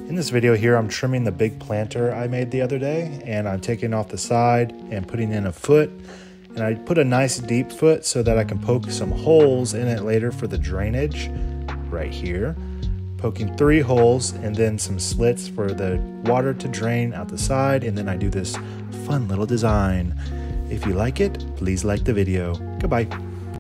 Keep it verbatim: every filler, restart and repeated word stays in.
In this video here, I'm trimming the big planter I made the other day, and I'm taking off the side and putting in a foot. And I put a nice deep foot so that I can poke some holes in it later for the drainage right here. Poking three holes and then some slits for the water to drain out the side, and then I do this fun little design. If you like it, please like the video. Goodbye.